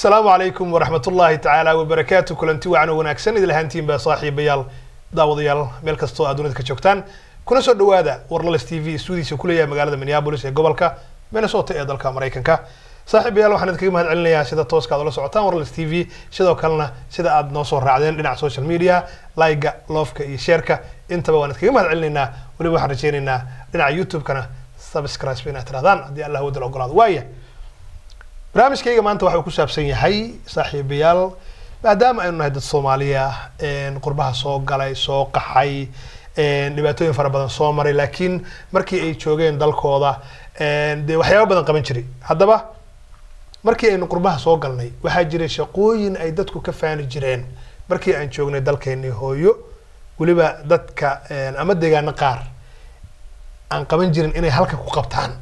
السلام عليكم ورحمة الله تعالى وبركاته. كلنتي وعنا وناكسن إذا لهانتين بصاحب بيال داوديال ملك استوى أدونتك شوكتان كنا صد وادا ورلس تي في سودي سكولية مقالة مينيابوليس قبلك من صوت إيدالك أمريكانك صاحب بيال وحنا نتكلم هذا علنا سيدا توس كذا سعوتان ورلس تي في سيدا وكلنا سيدا أد نوصل رعدين لنا على السوشيال ميديا لايك لوفك يشارك أنت بقى نتكلم هذا علنا ولي واحد رجينا لنا على يوتيوب كنا سبسكرايب بينا تراضان دي الله ودل أقراد وايه barnaamijkayga maanta waxa uu ku saabsan yahay saaxiibayaal maadaama aynu nahay dad Soomaaliya qurbaha soo galay soo qaxay dhibaatooyin fara badan soo maray laakiin markii ay joogeen dalkooda de waxyaabo badan qaban jiray haddaba markii aynu qurbaha soo galnay waxa jiray shaqooyin ay dadku ka faani jireen markii aan joognay dalkeena hooyo waliba dadka ama deegaano qaar aan qaban jirin inay halka ku qabtaan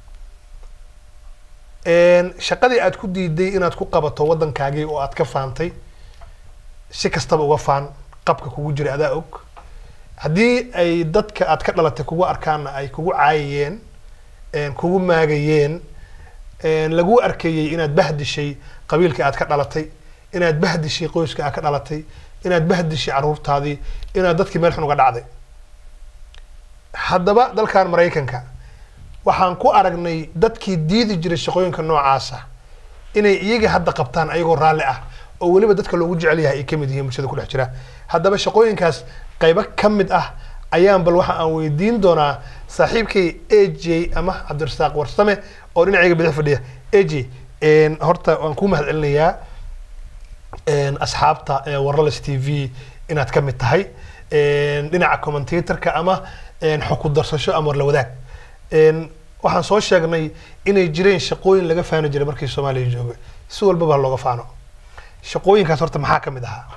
shaqadii aad ku diiday inaad ku qabato wadankaagii oo aad ka faantay si kastaba uga faan qabka kugu jira adaa og hadii ay dadka aad ka dhalatay kugu arkaan ay kugu caayeen kugu maagayeen lagu arkayay inaad bahdishay qabiilka aad ka dhalatay inaad bahdishay qoyska aad ka dhalatay inaad bahdishay caruurtaadii inaad dadkii meel xun uga dhacday haddaba dalkan Mareykanka waxaan ku aragnay dadkii diidi jiray shaqooyinka noocaas ah inay iyaga hadda qabtaan ayagoo raali ah oo waliba dadka loogu jecel yahay ay kamid yihiin bulshada ku dhex jira haddaba shaqooyinkaas qaybo kamid ah ayaan bal waxa aan weydiin doonaa saaxiibkay AJ ama Cabdirasaaq Warsame oo dhinacayga bidix fadhiya AJ horta waan ku mahadcelinayaa asxaabta Warless TV inaad kamid tahay dhinaca commentator-ka ama xukun darsasho ama la wadaag waxaan soo sheegnay inay jireen shaqooyin laga faano jiray markii Soomaaliya joogay si walba baa looga faano shaqooyinkaas horta maxaa kamid ahaa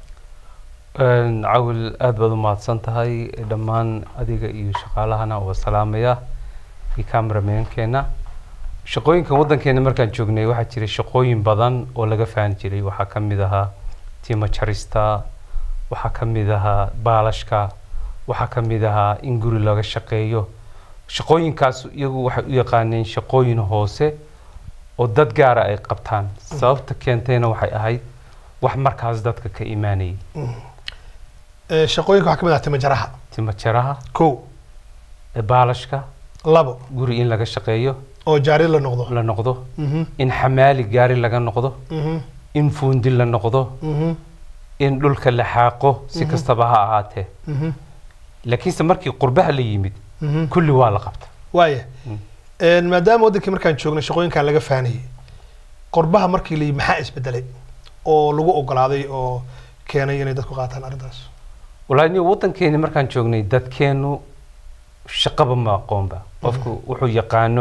عاول أدبر ما تصنتهاي دمان أديك إيو شغالهنا وسلامية الكاميرا من كنا شقوين كمودن كنا مركان شغني واحد تري شقوين بدن ولا جفان تري وحكم ذها تيما شريستا وحكم ذها بالشكا وحكم ذها إنجوري لغة شقيو شقوين كاس يقانين شقوين هوسة ودد جارة أي قبطان صوت كنتين وحي أهيد وحمركز دتك كإيماني shaqooyinka waxa kamid ah timajaraha ko baalashka labo guri in laga shaqeeyo oo jaari la noqdo in xamaali gaari laga noqdo in fuundi la noqdo in dhulka la xaaqo si kastaba ha ahaatee laakiinse markii qurbaha la yimid kulli waa la qabta waaye maadaama wadankii markaan joognay shaqooyinka laga faaniyay qurbaha markii la yimid maxaa isbedelay oo lagu ogolaaday oo keenay inay dadku qaataan arintaas walaani wadankeena markaan joognay dadkeenu shaqaba ma aqoonba qofku wuxuu yaqaano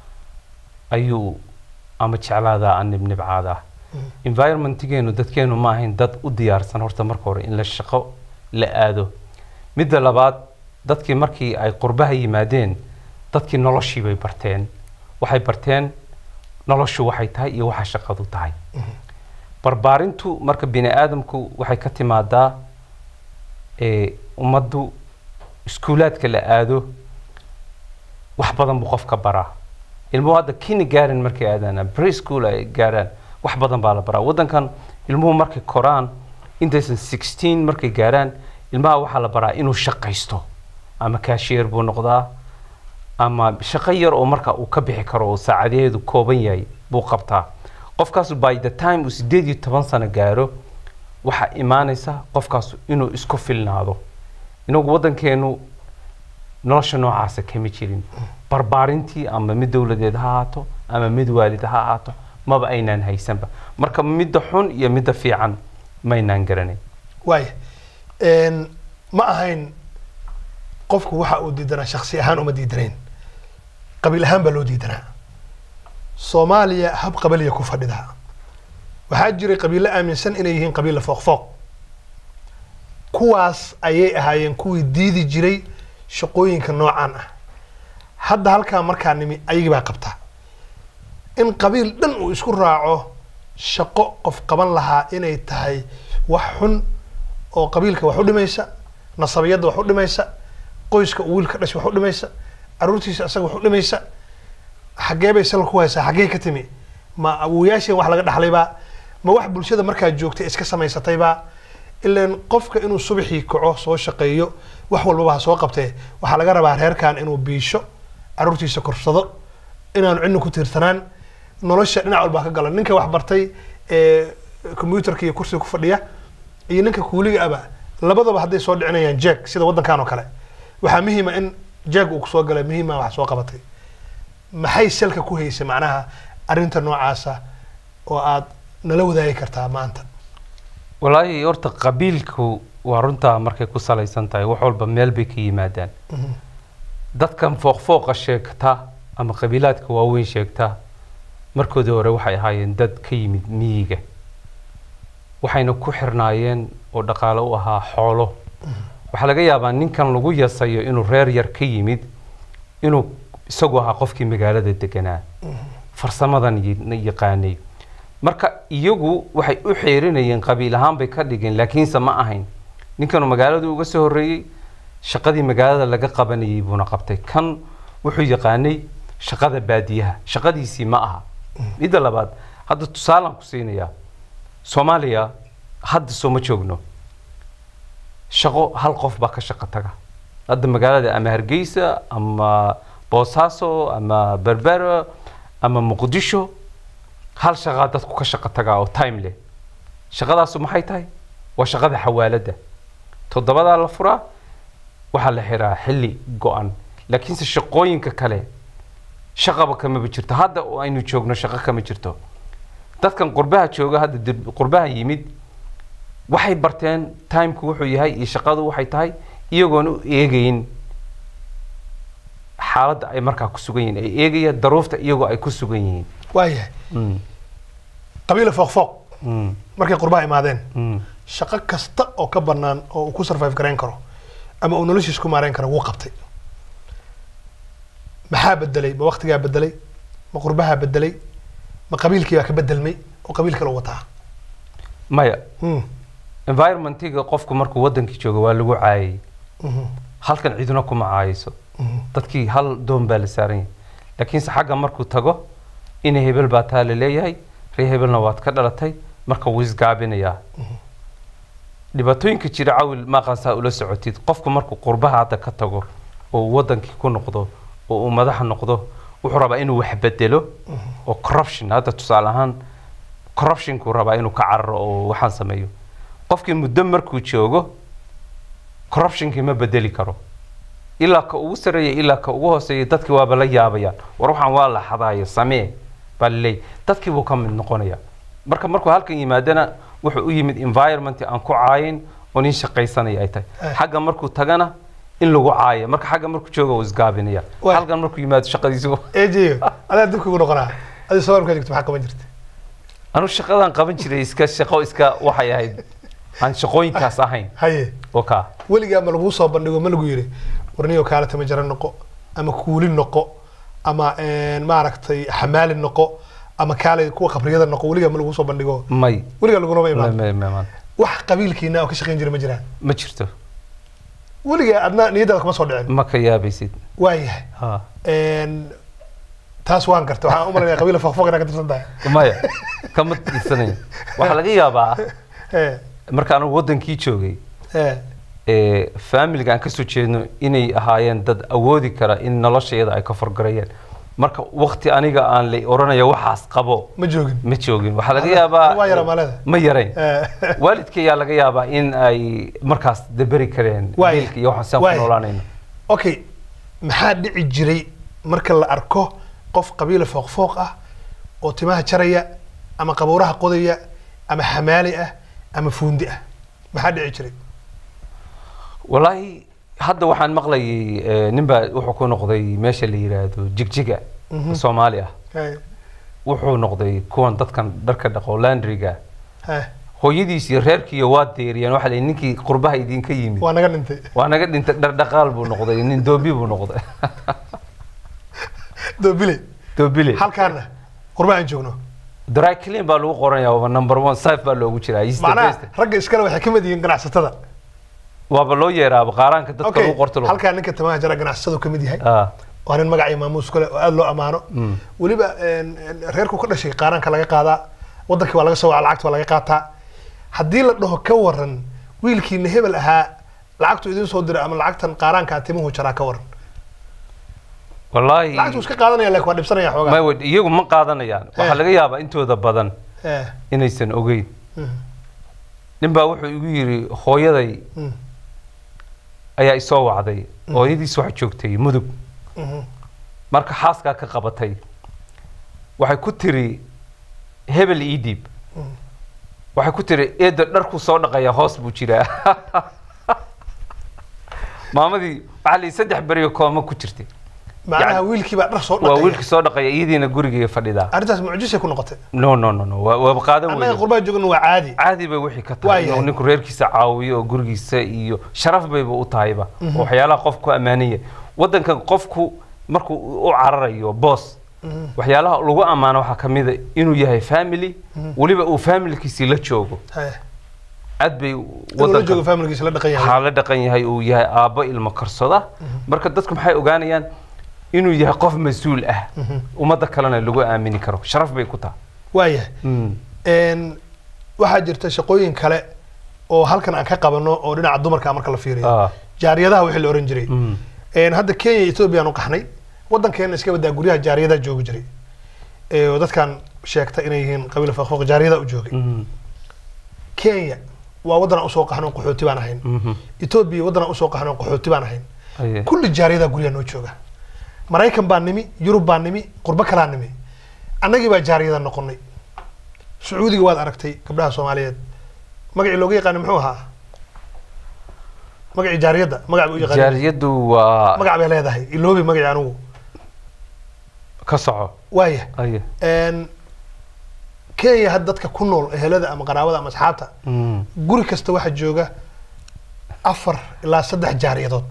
ayuu ama jeclaada aan nibcaada environment-geenu dadkeenu ma ahayn dad u diyaarsan horta marka hore in la shaqo la aado midda labaad dadkii markii ay qurbaha yimaadeen dadkii noloshii bay barteen waxay barteen noloshu waxay tahay iyo waxa shaqadu tahay barbaarintu marka bini aadamku waxay ka timaadaa ummaddu iskuulaadka la aado wax badan buu qofka baraa ilmuhu hadda kindergarten markay aadaan preschool ay gaaraan wax badan baa la baraa wadankan ilmuhu markay koraan intaysan 16 markay gaaraan ilmaha waxaa la baraa inuu shaqaysto ama cashier buu noqdaa ama shaqo yar oo marka uu ka bixi karo oo saacadeedu kooban yahay buu qabtaa qofkaas by the time uu 18 sano gaaro waxa iimaanaysa qofkaas inuu isku filnaado inagu wadankeenu nolosha noocaas kama jirin barbaarintii ama mid dawladeed ha ahaato ama mid waalid ha ahaato maba aynaan haysanba marka midda xun iyo midda fiican maynaan garanay waay ma ahayn qofku waxa uu diidanaa shakhsi ahaan uma diidaneen qabiil ahaan baa loo diidanaa Soomaaliya hab qabaliya ku fadhida waxa jiray qabiil aaminsan inay yihiin qabiil fooq kuwaas ayay ahaayeen kuwii diidi jiray shaqooyinka noocan ah hadda halka markaa nimi ayaga baa qabta in qabiil dhan uu isku raaco shaqo qof qaban lahaa inay tahay wax xun oo qabiilka wax u dhimaysa nasabiyada wax u dhimaysa qoyska wiilka dhashay wax u dhimaysa aruurtiisa asaga wax u dhimaysa xagee bay sal ku haysaa xagee ka timi ma awoyaasheen wax laga dhaxlayba ma wax bulshada markaa joogtay iska samaysatayba ilaan qofka inuu subaxii kaco soo shaqeeyo wax walbaba ha soo qabtee waxaa laga rabaa reerkan inuu biisho caruurtiisa korsado inaanu cidna ku tiirsanaan nolosha dhinac walba ka galan ninka wax bartay computerka iyo kursiga ku fadhiya iyo ninka kuuliga aba labadaba hadday soo dhicinayaan jeeg sida waddankan oo kale waxaa muhiima in jeeg uu kusoo galay muhiima wax soo qabatay maxay salka ku haysay macnaha arrinta noocaasa oo aad nala wadaagi kartaa maanta والله horta qabiilku waa runta markay ku salaysan tahay wax walba meel bay ka yimaadaan dadkan fooq sheegta ama qabiilaadka waaweyn sheegta markoodii hore waxay ahaayeen dad ka yimid miyiga waxayna ku xirnaayeen oo dhaqaale u ahaa xoolo waxa laga yaabaa ninkan lagu yasayo inuu reer yar ka yimid inuu isagu ahaa qofkii magaalada deganaa farsamadan yaqaanay marka iyagu waxay u xeerinayeen qabiil ahaan bay ka dhigeen laakiinse ma ahayn ninkan magaalada uga soo horeeyay shaqadii magaalada laga qabanayay buuna qabtay kan wuxuu yaqaanay shaqada baadiyaha shaqadiisii ma aha midda labaad hadda tusaalaan ku siinayaa Soomaaliya hadda soo ma joogno shaqo hal qof baa ka shaqo taga hadda magaalada ama Hargeysa ama Boosaaso ama Berbera ama Muqdisho hal shaqo dadku ka shaqo taga oo time leh shaqadaas maxay tahay waa shaqada xawaalada todobada la furaa waxa la xiraa xilli go'an laakiin si shaqooyinka kale shaqaba kama jirto hadda oo aynu joogno shaqo kama jirto dadkan qurbaha jooga hadda qurbaha yimid waxay barteen time-ku wuxuu yahay iyo shaqadu waxay tahay iyagoon u eegayn xaaladda ay markaa ku sugan yihiin ay eegayaan daruufta iyagoo ay ku sugan yihiin waayahay qabiila fooq markay qurbaha imaadeen shaqo kasta oo ka bannaan oo uu ku survive garayn karo ama uu noloshiisa ku maarayn karo wuu qabtay maxaa bedelay ma waqtigaa bedelay ma qurbaha bedelay ma qabiilkii baa ka bedelmay oo qabiil kale wataa maya environmentiga qofku markuu wadankii joogo waa lagu caayay halkan ciduna kuma caayayso dadkii hal doon baa la saaran yahay laakiinse xagga markuu tago in hebel baa taa la leeyahay ree hebelna waad ka dhalatay marka wuu isgaabinayaa dhibaatooyinka jira cawil maaqaasaa ula socotid qofku markuu qurbaha hadda ka tago oo wadankii ku noqdo oo uu madax noqdo wuxuu rabaa inuu wax bedelo oo corruption hadda tusaale ahaan corruptionku rabaa inuu ka cararo oo waxaan sameeyo qofkii muddo markuu joogo corruptionkii ma bedeli karo ilaa ka ugu sareeyay ilaa ka ugu hooseeyay dadkii waaba la yaabayaan war waxaan waa la xadaayo samee balay dadkii buu ka mid noqonaya marka markuu halkan yimaadana wuxuu u yimid environment aan ku caayin oo nin shaqaysanaya ay tahay xagga markuu tagana in lagu caayo marka xagga markuu joogo uu isgaabinaya halkan markuu yimaado shaqadiisu eejiyo adaa dib kugu noqonaa adii soo markaa joogto maxaa qaban jirtay anu shaqadan qaban jiray iska shaqo iska waxay ahayd aan shaqooyinkaas ahayn haye oka weligaa ma lagu soo bandhigo ma lagu yiri warniyo kaala tama jaran noqo ama kuuli noqo ama maaragtay xamaali noqo ama kaale kuwa qabriyada noqo weligaa ma lagu soo bandhigo may weligaa lagu noo imaan ma wax qabiilkiina oo ka shaqeyn jiray ma jiraan ma jirto weligaa adna niyadda kuma soo dhicin ma ka yaabaysid waayahay ha taas waan gartay waxaan u maleynayaa qabiil faqfaq inaad ka tirsan tahay maya kama tirsanayn waxa laga yaabaa marka anu wadankii joogay familiga aan ka soo jeedno inay ahaayeen dad awoodi kara in noloshayada ay ka forgarayeen marka waqti aniga aan la oranayo waxaas qabo ma joogin waxa laga yaabaa waa yara maalada ma yarayn waalidkay yaa laga yaabaa in ay markaas dabari kareen wiilka iyo waxaan ku noolaanayno okay maxaa dhici jiray marka la arko qof qabiil fooq ah oo timaha jaraya ama qabuuraha qodaya ama xamaali ah ama fuundi ah maxaa dhici jiray wallahi hadda waxaan maqlayay ninba wuxuu ku noqday meesha la yiraahdo jigjiga Soomaali ah wuxuu noqday kuwan dadkan dharka dhaqo laundryga hooyadiis iyo reerkiiyo waa deeriyeen waxa la ninkii qurbaha idinka yimid waa naga dhintay dhar dhaqaal buu noqday nin doobi buu noqday doobile halkaana qurbaha aan joogno dry clean baa lagu qoranayaa waa number 1 safe baa loogu jiraa macnaha ragga iskale waxay kamid yihiin ganacsatada waaba loo yeeraa qaaraanka dadka lagu qorto halkaa ninka timaha jara ganacsatadu kamid yahay waa nin magac iyo maamuus kale oo aad loo amaano weliba reerku ka dhashay qaaraanka laga qaadaa wadankii waa laga soo waca lacagta waa laga qaataa haddii la dhaho ka waran wiilkiina hebel ahaa lacagtu idin soo diray ama lacagtan qaaraanka timuhu jaraa ka waran wallahi lacagtu iska qaadanaya laakiin waa dhibsanaya xoogaa ma wad iyagu ma qaadanayaan waxa laga yaabaa intooda badan inaysan ogeyn ninbaa wuxuu igu yiri hooyaday ayaa isoo wacday hooyadiis waxa joogtay mudug marka xaaska ka qabatay waxay ku tiri hebel iidib waxay ku tiri eeda dharku soo dhaqaya hoos buu jiraa maamadii waxa la 3 bariyo kooma ku jirtay macnaha wiilkii baa dhar soo dhaqay waa wiilkii soo dhaqay iyadiina guriga fadhida arintaas mucjisay ku noqotay no waa qaadan weey anaga qurba joogna waa caadi bay wixii ka tahay oo ninku reerkiisa caawiyo oo gurigiisa iyo sharaf bayba u tahayba waxyaalaha qofku amaaniye wadankan qofku markuu u cararayo boss waxyaalaha lagu amaano waxa kamid ah inuu yahay family waliba uu familykiisa la joogo aad bay wadanka joogo familykiisa la dhaqan yahay xaalada dhaqan yahay uu yahay aabo ilmo karsada marka dadku maxay ogaanayaan inuu yahay qof mas'uul ah umada kalena lagu aamini karo sharaf bay ku tahay waayahay waxa jirta shaqooyin kale oo halkan aan ka qabano oo dhinaca dumarka marka la fiiriyo jaariyadaha wixii la oran jiray hadda Kenya iyo Ethiopia aan u qaxnay wadankeena iska wadaa guryaha jaariyada joogi jiray oo dadkan sheegta inay yihiin qabiil faqfaq jaariyada u joogay Kenya waa wadan u soo qaxno qaxooti baan ahayn Ethiopia wadan u soo qaxno qaxooti baan ahayn kulli jaariyada guryaha noo jooga Maraykan baan nimi Yurub baan nimi qurba kala nimi annagii baa jaariyada noqonay Sacuudiga waad aragtay gabdhaha Soomaaliyeed magacii looga yaqaan muxuu ahaa magacii jaariyada magac uu yaqaan jaariyadu waa magac bay leedahay iloobi magacii anigu ka soco waaya Kenya had dadka ku nool ehelada ama qaraabada ama asxaabta guri kasta waxa jooga 4 ilaa 3 jaariyadood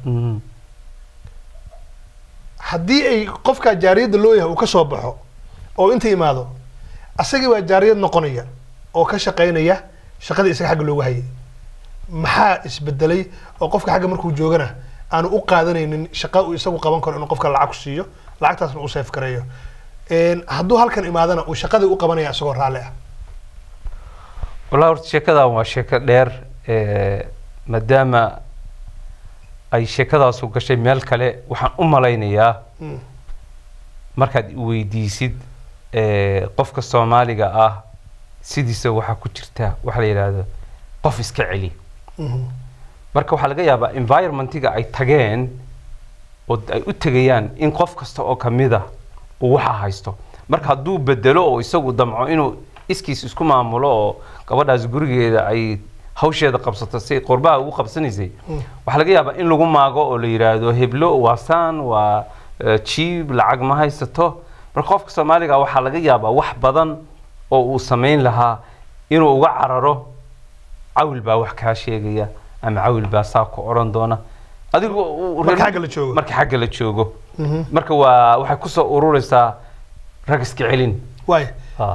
haddii ay qofka jaariyada loo yahay uu ka soo baxo oo inta imaado asagii waa jaariyad noqonaya oo ka shaqeynaya shaqada isaga xaq loogu hayay maxaa isbedelay oo qofka xaq markuu joogana aanu u qaadanaynin shaqo uu isagu qaban karo inuu qofka lacag siiyo lacagtaasna uu save gareeyo hadduu halkan imaadana uu shaqadii u qabanaya isagoo raali ah wallahi sheekada waa sheeko dheer maadaama ay sheekadaas u gashay meel kale waxaan u malaynayaa markaad weydiisid qofka Soomaaliga ah sidiisa waxa ku jirta waxa la yiraahdo qof iska celi marka waxa laga yaabaa environmentiga ay tageen oo ay u tagayaan in qof kasta oo kamida uu waxa haysto marka haduu bedelo oo isagu damco inuu iskiis isku maamulo oo gabadhaas gurigeeda ay hawsheeda qabsato si qurbaha ugu qabsanaysay waxa laga yaabaa in lagu maago oo la yiraahdo heblo waasan waa cheap lacag ma haysato marka qofka Soomaaliga waxa laga yaabaa wax badan oo uu sameyn lahaa inuu uga cararo awil baa wax ka sheegaya ama awil baa saako oran doona adigu marka xagga la joogo marka waa waxa ku soo ururaysaa rag iska celin way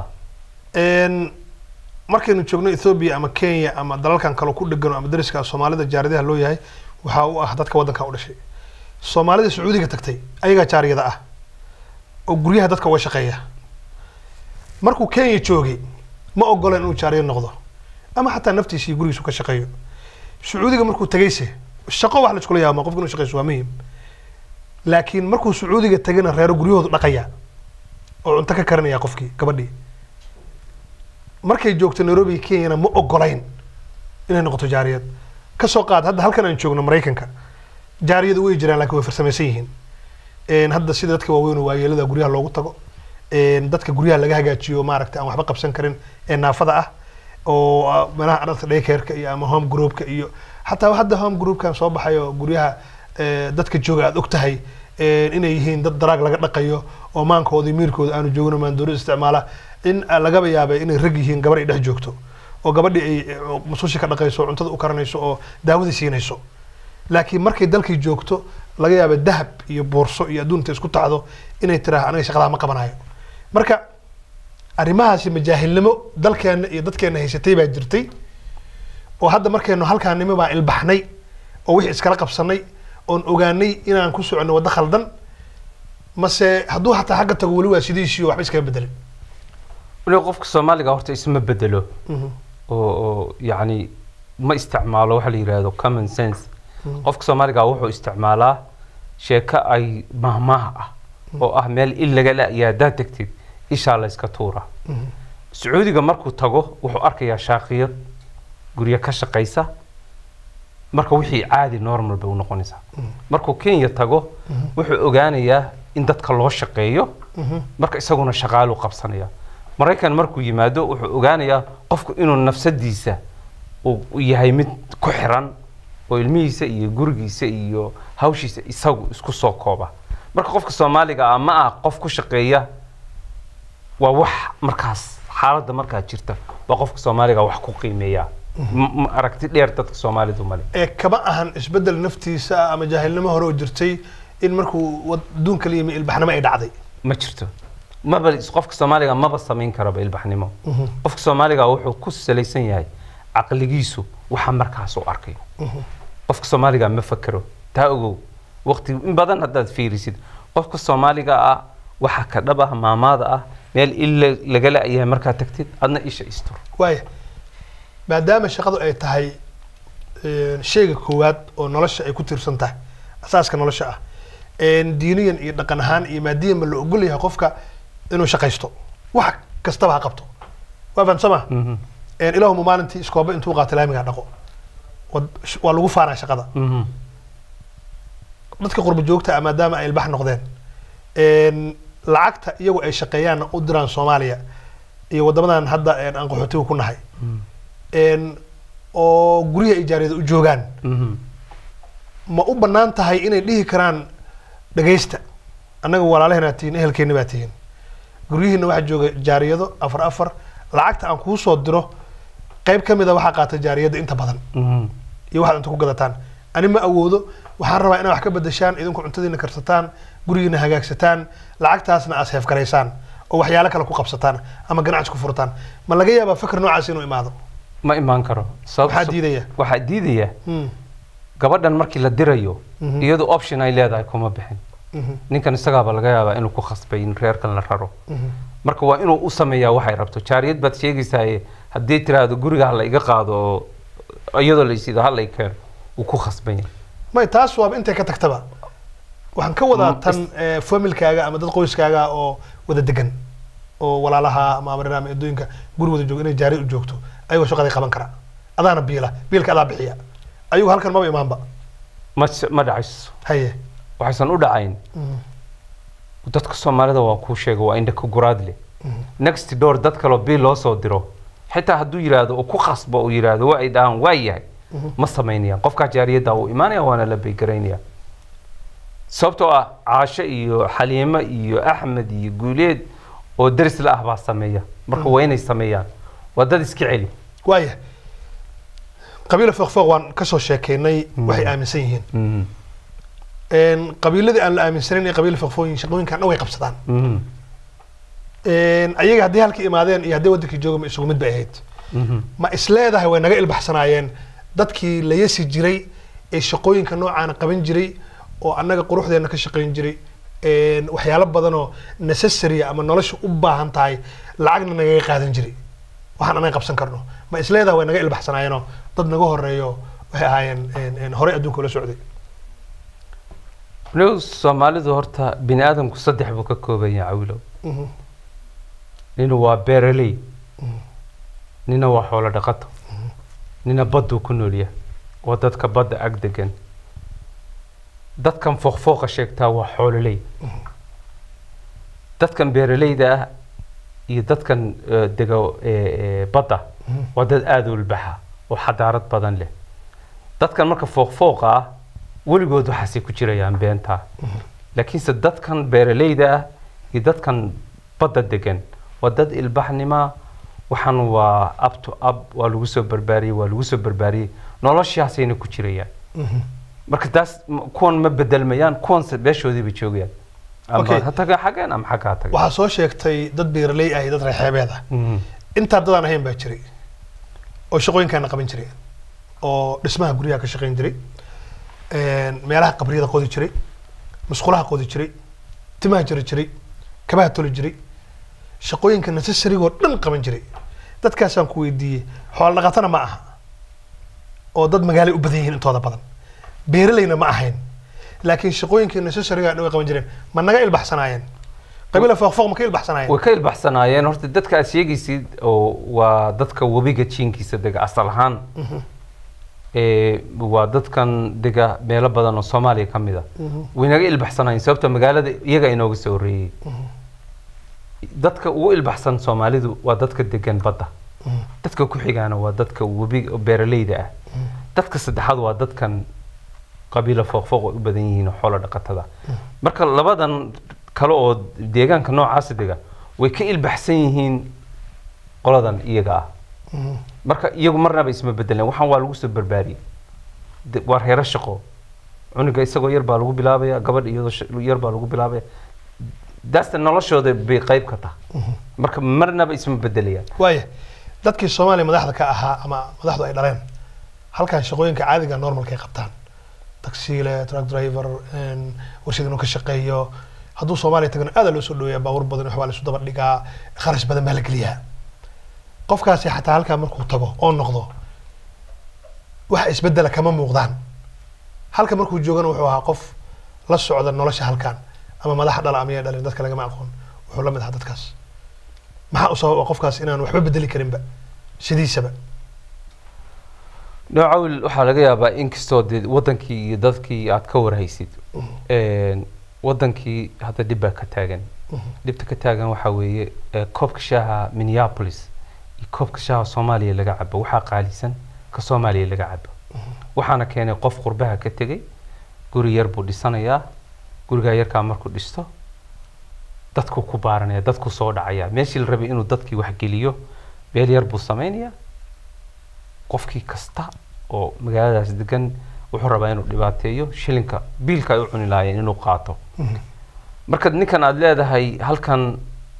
markaynu joogno Ethiopia ama Kenya ama dalalkan kale ku dhigano ama dariska Soomaalida jaariyadaha loo yahay waxa uu ah dadka wadanka u dhashay Soomaalida Sacuudiga tagtay ayaga jaariyada ah oo guryaha dadka way shaqeeya markuu Kenya joogay ma ogolaan inuu jaariyo noqdo ama xataa naftiisa gurigiisa ka shaqeeyo Sacuudiga markuu tagayse shaqo wax la isku leeyahay ma qofku inuu shaqeeyo waa muhiim laakiin markuu Sacuudiga tagana reero guryahooda dhaqaya oo cunto ka karinaya qofkii gabadhii markay joogto Nairobi Kenya ma ogolayn inay noqoto jaariyad ka soo qaad hadda halkan aan joogno Mareykanka jaariyadu way jiraan laakiin way farsamaysan yihiin hadda sida dadka waaweyn waa yeelada guryaha loogu tago dadka guryaha laga hagaajiyo maaragtay aan waxba qabsan karin naafada ah oo meelaha adulta daycare-ka iyo ama home group-ka iyo hatta hadda home group-kan soo baxayo guryaha dadka jooga aad ogtahay inay yihiin dad daraag laga dhaqayo oo maankooda miirkooda aanu joogno maandooriga isticmaala in laga yaabay inay rag yihiin gabar ay dhex joogto oo gabadhii ay masuushi ka dhaqayso cuntada u karanayso oo daawada siinayso laakiin markay dalkii joogto laga yaabay dahab iyo boorso iyo adduunta isku taxdo inay tiraah aniga shaqada ma qabanayo marka arrimahaasi majaahilnimo dalkeena iyo dadkeena haysatay baa jirtay oo hadda markaynu halkaan nimo baa ilbaxnay oo wixii iskala qabsanay oon ogaanay inaan ku socono wada khaldan mase hadduu hataa xagga tago wali waa sidiisii waxba iskaga bedelin ولو قفك الصومالي هورتا اسمه بدلو يعني ما استعماله waxa la yiraahdo common sense qofka Soomaaliga wuxuu isticmaalaa sheeka ay mahmaah ah oo ah meel in laga laayaa tagtid isha la iska tuura Sacuudiga markuu tago wuxuu arkayaa shaaqiyad guriga ka shaqeysa marka wixii caadi normal bay u noqonaysaa markuu Kenya tago wuxuu ogaanayaa in dadka loo shaqeeyo marka isaguna shaqaalo qabsanaya Mareykan markuu yimaado wuxuu ogaanayaa qofku inuu nafsadiisa uu yahay mid ku xiran oo ilmihiisa iyo gurigiisa iyo hawshiisa isagu isku soo kooba marka qofka Soomaaliga ah ma ah qof ku shaqeeya waa wax markaas xaaladda markaa jirta waa qofka Soomaaliga wax ku qiimeeya aragti dheer dadka Soomaalidu male kama ahan isbedel naftiisa ama jaahilnimo hore oo jirtay in markuu adduun kaliya ma ilbaxnimo ay dhacday ma jirto ma bal qofka Soomaaliga ma ba sameyn karo ilbaxnimo qofka Soomaaliga wuxuu ku salaysan yahay aqligiisu waxa markaas uu arkay qofka Soomaaliga ma fakaro taa ogow waqti in badan hadaad fiirisid qofka Soomaaliga ah waxa ka dhab ah maamada ah meel illa laga laayahay marka tagtid adna isha istur waaya maadaama shaqadu ay tahay sheyga koowaad oo nolosha ay ku tiirsan tahay asaaska nolosha ah diiniyan iyo dhaqan ahaan iyo maadiyan ma la ogol yahay qofka inuu shaqaysto wax kastaba ha qabto waa fahamsama ilaahu maalintii iskooba intuu qaato laamiga dhaqo waa lagu faanaa shaqada dadka qurba joogta ah maadaama ay ilbax noqdeen lacagta iyagu ay shaqeeyaan u diraan Soomaaliya iyo wadamadan hadda aan qaxootiga ku nahay oo guriga ijaarada u joogaan ma u banaan tahay inay dhihi karaan dhageysta annaga walaalahena tiin ehelkeena baa tiin gurihiina waxa jooga jaariyado afar lacagta aan ku soo diro qayb kamida waxa qaata jaariyada inta badan iyo waxa inta ku gadataan ani ma awoodo waxaan rabaa inaad wax ka bedeshaan idinku cuntadiina karsataan gurigiina hagaagsataan lacagtaasna aad heef gareysaan oo waxyaalo kale ku qabsataan ama ganacsi ku furtaan ma laga yaabaa fikir noocaas inuu imaado ma imaan karo waxa diidaya gabadhan markii la dirayo iyadoo option ay leedahay kuma bixin ninkan isagaaba laga yaabaa inuu ku khasbay in reerkan la raro marka waa inuu u sameeyaa waxay rabto jaariyad baad sheegaysaa haddii tiraahdo guriga la iga qaado iyadoo la isido hal ay keen uu ku khasbay ma taas waa intay ka tagtaba waxaan ka wadaa tan familkaaga ama dad qoyskaaga oo wada degan oo walaalaha ama barnaamij adduunka guri wada joog inay jaariyad u joogto ayuu shaqada qaban kara adaana biilka adaa bixiya ayuu halkan ma imaanba ma dhacayso haye waxaan u dhacayn dadka Soomaalida waa ku sheegay waa indha ku guraadle next door dad kale biil loo soo diro xitaa hadduu yiraahdo oo ku khasbo oo yiraahdo waa ay dhahan waa yahay ma sameynayaan qofka jaariyada uu imaanaya waana la beegaraynaya sababtoo ah Caasha iyo Xaliima iyo Axmed iyo Guuleed oo daris la ah baa sameeya marka waa inay sameeyaan waa dad iska celi waaya qabiil faqfaq waan ka soo sheekeynay waxay aaminsan yihiin qabiiladii aan la aaminsanayn qabiil faqfooyin shaqooyinkan way qabsadaan ayaga haddii halkii imaadeen iyo haddii wadankii jooga ma isugu mid bay ahayd ma isleedahay way naga ilbaxsanaayeen dadkii la yasi jiray ee shaqooyinka noocaana qaban jiray oo annaga quruxdeena ka shaqayn jiray waxyaalo badan oo necessary ama nolosha u baahan tahay lacagna naga qaadan jiray waxaan anaga qabsan karno ma isleedahay way naga ilbaxsanaayeen dad naga horeeyo waxay ahaayeen hore adduunka la socday Soomaalidu horta bini aadamku saddex buu ka kooban yahay awilo nina waa beeraley nina waa xoolo dhaqato nina baddu ku nool yahay waa dadka badda ag degan dadkan fooq sheegtaa waa xoololey dadkan beeraleyda ah iyo dadkan dega badda waa dad aad u ulbaxa oo xadaarad badan leh dadkan marka fooq ah weligood waxaasay ku jirayaan beenta laakiinse dadkan beeraleyda ah iyo dadkan badda degan waa dad ilbaxnimo waxaan waa up to up waa lagu soo barbaariyay noloshaasayna ku jirayaan marka taas kuwan ma bedelmayaan kuwan beeshoodii bay joogayaan ama hataga xageen ama xaga hataga waxa soo sheegtay dad beeraley ah iyo dad reexeebeed ah inta dadaan ahayn baa jiray oo shaqooyinkan qaban jiray oo dhismaha guriga ka shaqeyn jiray meelaha qabriyada qodi jiray musqulaha qodi jiray timaha jiri jiray kabaha toli jiray shaqooyinka necessary-go dhan qaban jiray dadkaasaan ku weydiiyey xoolo dhaqatana ma aha oo dad magaalay u badan yihiin intooda badan beeralayna ma ahayn laakiin shaqooyinkii necessary-ga dhan way qaban jireen ma naga ilbaxsanaayeen qabiila fooq ma ka ilbaxsanaayeen way ka ilbaxsanaayeen horta dadka aad sheegaysid oo waa dadka webiga jiinkiisa dega asal ahaan waa dadkan dega meelo badan oo Soomaaliya ka mid ah way naga ilbaxsanaayeen sababta magaalada iyaga inooga soo horeeyay dadka ugu ilbaxsan Soomaalidu waa dadka degan badda dadka ku xigaana waa dadka webiga beeralayda ah dadka saddexaad waa dadkan qabiila fooq u badan yihiin xoolo dhaqatada marka labadan kale oo deegaanka noocaas dega way ka ilbaxsan yihiin qoladan iyaga ah marka iyagu marnaba isma bedeleen waxaan waa lagu soo barbaariyay waa reer shaqo cunuga isagoo yar baa lagu bilaabaya gabadh iyadoo yar baa lagu bilaabaya daasta noloshooda bay qayb ka tahay marka marnaba isma bedelayaan waaya dadkii Soomaaliya madaxda ka ahaa ama madaxdu ay dhaleen halkan shaqooyinka caadiga normalka ay qabtaan taksiile truck driver warshadano ka shaqeeyo hadduu Soomaaliya tagana aad loo soo dhaweeyaa baawur badan wax la soo daba dhigaa kharash badan baa la geliyaa qofkaasi xataa halka markuu tago oo noqdo wax isbedel kama muuqdaan halka markuu joogana wuxuu ahaa qof la socda nolosha halkan ama madax dhala ama dhalin dadka laga ma aqoon wuxuu la mid ahaa dadkaas maxaa u sabab qofkaas inaan waxba bedeli karinba sidiisaba noocawl waxa laga yaabaa in kastoo wadankii iyo dadkii aad ka warhaysid wadankii hadda dib baa ka taagan dibta ka taagan waxa weeye koobka shaaha Minneapolis iyo koobka shaaha Soomaaliya laga cabo waxa qaalisan ka Soomaaliya laga cabo waxaana keenay qof qurbaha ka tagay guri yar buu dhisanayaa guriga yarka markuu dhisto dadku ku baaranaya dadku soo dhacaya meeshii la rabay inuu dadkii wax geliyo beel yar buu sameynaya qofkii kasta oo magaaladaas degan wuxuu rabaa inuu dhibaateeyo shilinka biilka ay u cuni laayeen inuu qaato marka ninkan aad leedahay halkan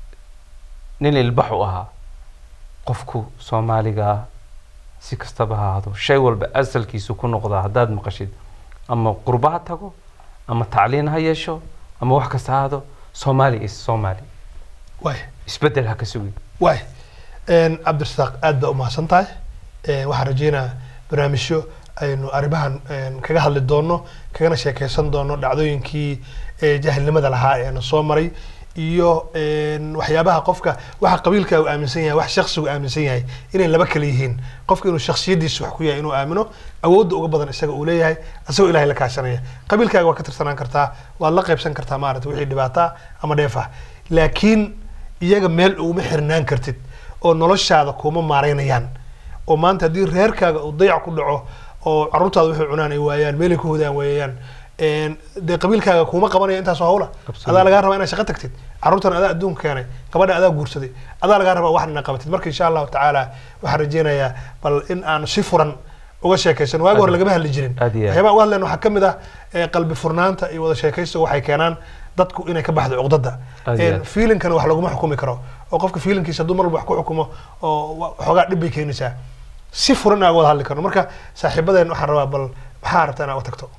nin ilbax u ahaa qofku Soomaaliga si kastaba ha ahado shay walba asalkiisu ku noqda hadaad maqashid ama qurbaha tago ama tacliin ha yeesho ama wax kasta ha ahado Soomaali way isbedel ha ka sugi way Cabdirasaaq aad baa u mahadsantahay waxaan rajeynaa barnaamijyo aynu aribahan kaga hadli doono kagana sheekeysan doono dhacdooyinkii jahilnimada lahaa ee soo maray iyo waxyaabaha qofka waxa qabiilka uu aaminsan yahay wax shakhsigu aaminsan yahay inay laba kala yihiin qofka inuu shakhsiyadiisu wax ku yahay inuu aamino awoodda uga badan isaga uu leeyahay asagoo Ilaahay la kaashanaya qabiilkaaga waa ka tirsanaan kartaa waa la qaybsan kartaa maaragtay wixii dhibaato ama dheef ah laakiin iyaga meel uma xirnaan kartid oo noloshaada kuma maareynayaan oo maanta hadii reerkaaga uu dayac ku dhaco oo carruurtaada wixii cunaan ay waayaan meel ay ku hodaan waayaan de qabiilkaaga kuma qabanaya intaas oo hawla adaa laga rabaa inaad shaqo tagtid carruurtan adaa adduunka keenay gabadha adaa guursaday adaa laga rabaa wax inaad qabatid marka insha Allah taala waxaan rajeynayaa bal in aan si furan uga sheekeysan waaga hor lagama hadli jirin waxyaaba wax leen waxa kamid ah qalbi furnaanta iyo wada sheekeysiga waxay keenaan dadku inay ka baxdo cuqdada feelingkan wax lagu xukumi karo oo qofka feelingkiisa dumar wax ku xukumo oo xogaa dhib bay keenaysaa si furan aan wada hadli karno marka saaxiibadeen waxaan rabaa bal maxaa rabtaa inaad tagto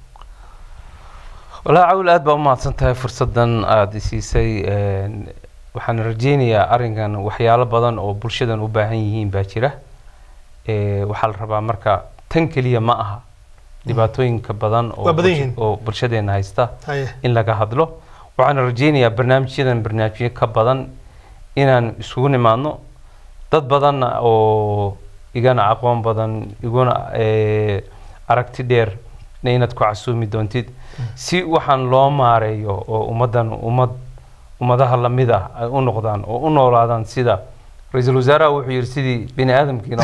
wala cawl aad baa u mahadsantahay fursadan aad isiisay waxaan rajeynayaa arinkan waxyaalo badan oo bulshadan u baahan yihiin baa jira waxa la rabaa marka tan kaliya ma aha dhibaatooyinka badan oo bulshadeena haysta in laga hadlo waxaan rajeynayaa barnaamijyo ka badan inaan isugu nimaadno dad badan oo igana aqoon badan iguna aragti dheer inaad ku casuumi doontid si waxaan loo maareeyo oo ummadaha lamid ah ay u noqdaan oo u noolaadaan sida ra'iisul wasaaraha wuxuu yiri sidii bini aadamkiina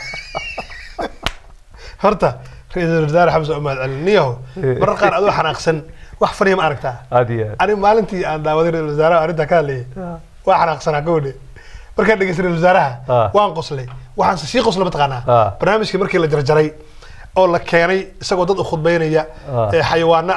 horta ra'iisul wasaare Xamse Umar Alniyo mar qaar adoo xanaaqsan wax fariin ma aragtaa ani maalintii aan daawaday ra'iisul wasaaraha arinta ka hadlay waa xanaaqsanaa gowdhe marka dhageystay ra'iisul wasaaraha waan qoslay waxaan si qoslay mataqaanaa barnaamijkii markii la jarjaray oo la keenay isagoo dad u khudbeynaya xayawaano ah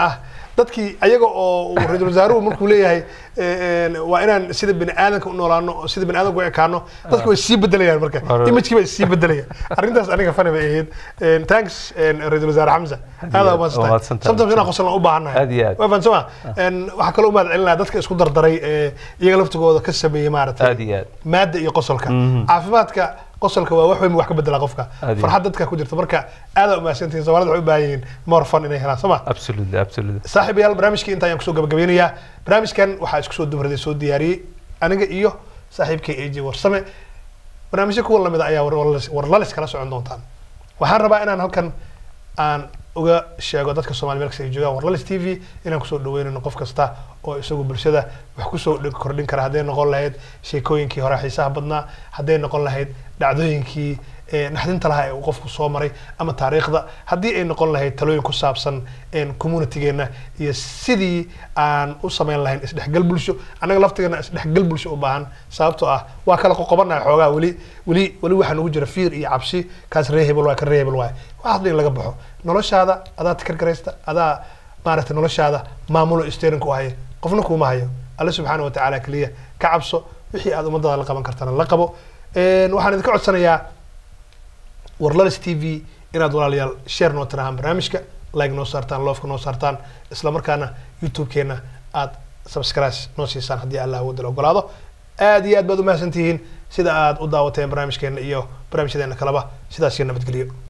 dadkii ayaga oo ra'iisul wasaaruhu markuu leeyahay waa inaan sida bini aadanka u noolaano sida bini aadanka u ekaano dadku way sii bedelayaan marka image-kii bay sii bedelayaan arrintaas aniga fani bay ahayd thanks ra'iisul wasaare Xamza aad u maadsan sababta inaan qosolna u baahanahay waa fansama waxa kale oo maad celinaa dadka isku dardaray iyaga laftigooda ka sameeyay maaragtay maada iyo qosolka caafimaadka qosolka waa wax weyn wax ka bedela qofka farxad dadka ku jirta marka aad u maasantiin Soomaalida waxay u baahan yihiin more fun inay helaan sama absolutely saaxiibayaal barnaamijkii inta ayaan kusoo gabagabeynayaa barnaamijkan waxaa isku soo dubraday soo diyaariyey aniga iyo saaxiibkay AJ Warsame barnaamijyo kuwa lamid ah ayaa warlalis kala socon doontaan waxaan rabaa inaan halkan aan uga sheego dadka Soomaaliyeed markay joogaan warlalis TV inaan kusoo dhaweynayno qof kasta oo isagu bulshada wax kusoo kordhin kara haday noqon lahayd sheekooyinkii hore xiisaha badnaa haday noqon lahayd dhacdooyinkii naxdinta lahaa ee qofku soo maray ama taariikhda haddii ay noqon lahayd talooyin ku saabsan community-geena iyo sidii aan u sameyn lahayn isdhexgal bulsho anaga laftigeena isdhexgal bulsho u baahan sababtoo ah waa kala qoqobanahay xoogaa weli waxaan ugu jira fiir iyo cabsi kaas reehebel waa ka reehebel waay waxaas dhin laga baxo noloshaada adaa tikargaraysta adaa maaragtay noloshaada maamulo steering u haya qofna kuuma hayo alle subxaana wa tacaala keliya ka cabso wixii aad ummadada la qaban kartana la qabo waxaan idinka codsanayaa warlalis TV inaad walaalayaal share noo tirahaan barnaamijka like noo saartaan love noo saartaan isla markaana YouTube-keena aad subscribe noo siisaan haddii Allah uu ogolaado aad iyo aad baad u mahadsantihiin sida aad u daawateen barnaamijkeena iyo barnaamijyadeena kaleba sidaas iyo nabadgelyo